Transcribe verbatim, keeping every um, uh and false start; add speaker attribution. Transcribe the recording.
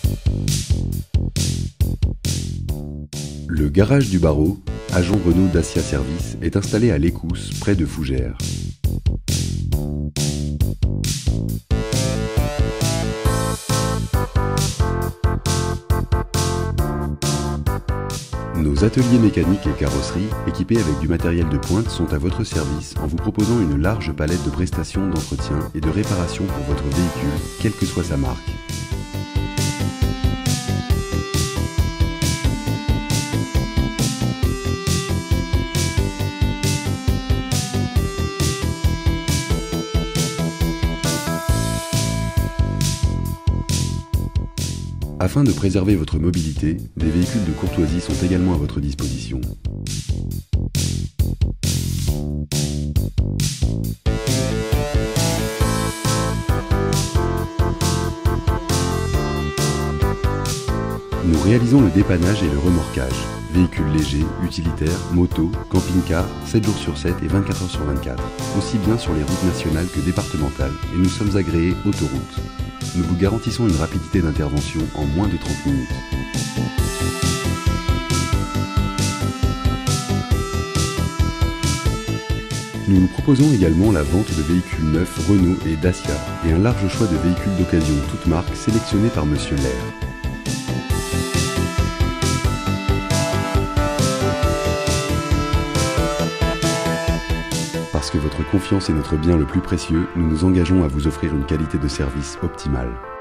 Speaker 1: Le garage du Barreau, agent Renault Dacia Service, est installé à l'Écousse, près de Fougères. Nos ateliers mécaniques et carrosserie, équipés avec du matériel de pointe, sont à votre service en vous proposant une large palette de prestations d'entretien et de réparation pour votre véhicule, quelle que soit sa marque. Afin de préserver votre mobilité, des véhicules de courtoisie sont également à votre disposition. Nous réalisons le dépannage et le remorquage. Véhicules légers, utilitaires, motos, camping-cars, sept jours sur sept et vingt-quatre heures sur vingt-quatre, aussi bien sur les routes nationales que départementales, et nous sommes agréés autoroute. Nous vous garantissons une rapidité d'intervention en moins de trente minutes. Nous vous proposons également la vente de véhicules neufs Renault et Dacia et un large choix de véhicules d'occasion toutes marques sélectionnés par Monsieur Lair. Parce que votre confiance est notre bien le plus précieux, nous nous engageons à vous offrir une qualité de service optimale.